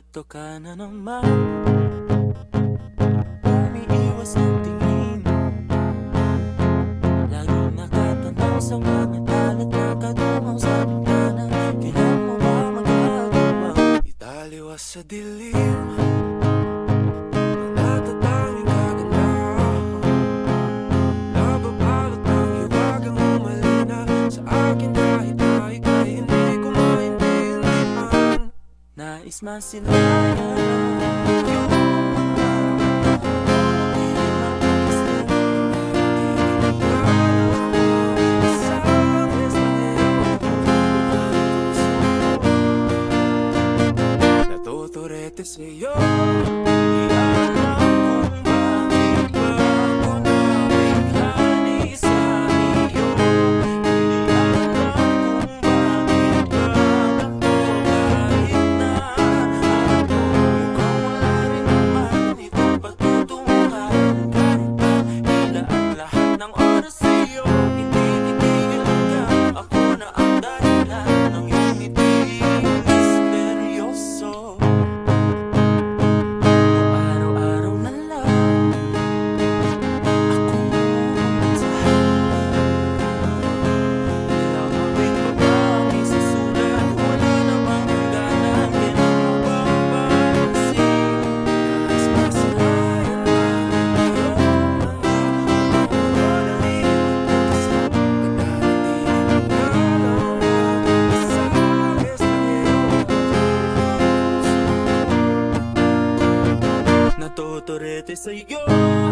Ito ka na naman, umiiwas ng tingin. Laging nakatanaw sa mga talat na katungaw sa bintana. Kailan mo ba magagawa? Italiwas sa dilim ang natatanging kagandahan. Nababalot ng hiwagang umalina sa akin kahit na ika'y hindi ko maintindihan. Nais masilayan yung natuturete sa'yo. Di alam kung bakit ba ako nabighani sa iyo. Di alam kung bakit ba ako kahit na ako. Mukhang wala rin naman itong patutunguhan. Kahit pa ilaan lahat ng oras sa'yo, hindi titigil hanggang ako na ang dahilan ng iyong ngiti misteryoso. Araw-araw na lang akong umansahan. Nilamawit pa ba ang isasulat? Wala namang hangganan. Kailan mo ba mapapansin? Nais masilayan lang iyong mga madaliin magpuso. Nagdadating ang araw na isang natuturete sa'yo.